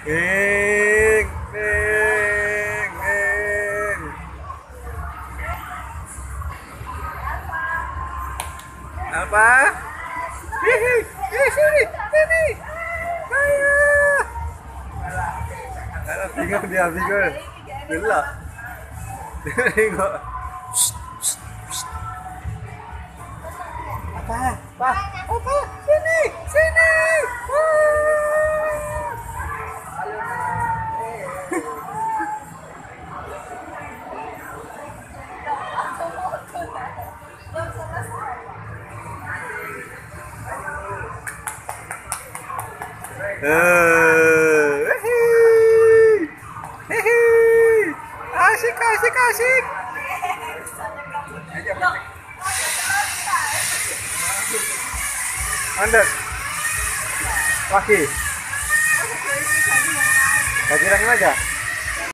Ing, ing, ing. Apa? Hihi, sini, sini. Ayo. Alah, bingung dia, bingung. Gila. Tengok. Apa? Apa? Sini, sini. Asik, asik, asik. Mandek. Lagi. Lagi aja.